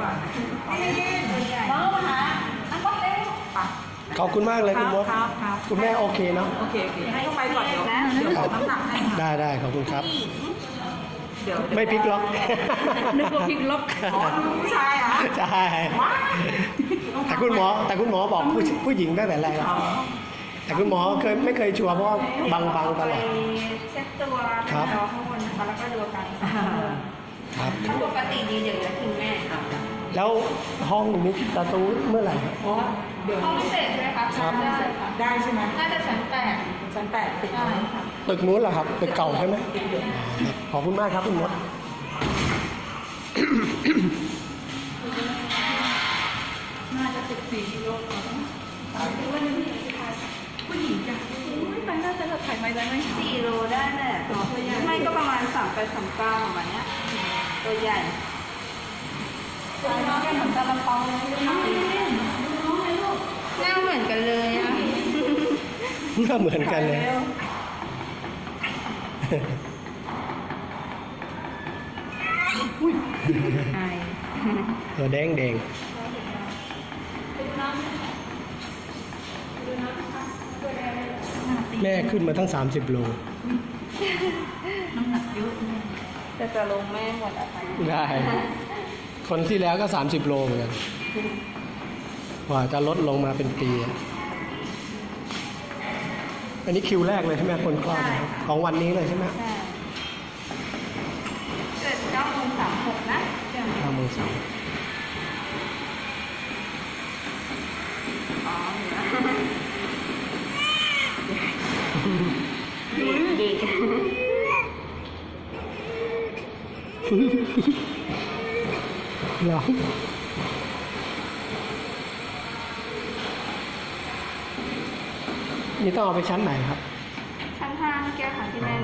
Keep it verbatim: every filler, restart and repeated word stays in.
ก่อนน้องมาหาน้องก็เต้ขอบคุณมากเลยคุณมดคุณแม่โอเคเนาะโอเคโอเคให้เขาไปก่อนเดี๋ยวนะเดี๋ยวน้ำหนักให้ได้ได้ขอบคุณครับเดี๋ยวไม่พลิกล็อกนึกว่าพลิกล็อกอ๋อผู้ชายเหรอใช่แต่คุณหมอแต่คุณหมอบอกผู้ผู้หญิงตั้งแต่แรกแต่คุณหมอเคยไม่เคยชัวร์เพราะว่าบังบังตลอดเช็ดตัวครับข้างบนนะคะแล้วก็ดูอาการครับปกติดีเดี๋ยวจะคุณแม่ครับแล้วห้องนี้ประตูเมื่อไหร่อ๋อเดี๋ยวห้องพิเศษใช่ไหมคะครับได้ใช่ไหมน่าจะชั้นแปดชั้นแปดติดตึกนู้นเหรอครับตึกเก่าใช่ไหมขอบคุณมากครับคุณมดน่าจะสิบสี่กิโลผู้หญิงจ้ะมันน่าจะแบบถ่ายไม่ได้ไหมสี่โลได้แหละไม่ก็ประมาณสามไปสามเก้าประมาณนี้ตัวใหญ่ตัวน้องแค่เหมือนตะละปองเลยหน้าเหมือนกันเลยอ่ะหน้าเหมือนกันเลยตัวแดงแดงแม่ขึ้นมาทั้งสามสิบโลน้ำหนักเยอะแต่จะลงแม่หมดอะไรได้คนที่แล้วก็สามสิบโลเหมือนกันกว่าจะลดลงมาเป็นปีอันนี้คิวแรกเลยใช่ไหมคนคลอดของวันนี้เลยใช่ไหมเกิดเก้าโมงสามหกนะเก้าโมงสามอ๋อเด็กเหรอนี่ต้องเอาไปชั้นไหนครับชั้นห้าเมื่อกี้ค่ะที่แม่